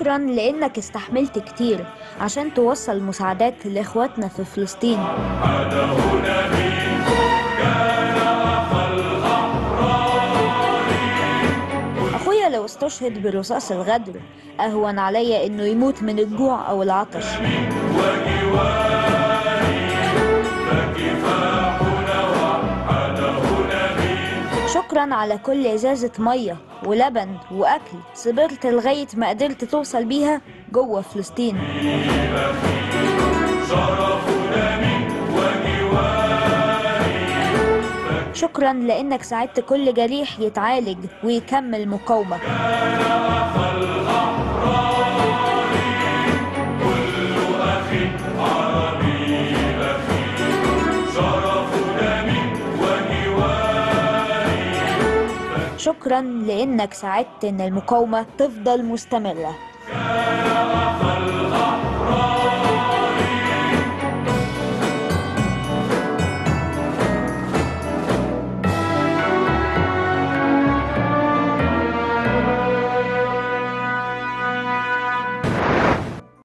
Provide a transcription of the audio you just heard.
شكرا لأنك استحملت كتير عشان توصل مساعدات لإخواتنا في فلسطين. أخويا لو استشهد برصاص الغدر أهون عليا إنه يموت من الجوع أو العطش. شكرا على كل إزازة مية ولبن وأكل صبرت لغاية ما قدرت توصل بيها جوه فلسطين. شكرا لأنك ساعدت كل جريح يتعالج ويكمل مقاومة. شكرا لأنك ساعدت إن المقاومة تفضل مستمرة.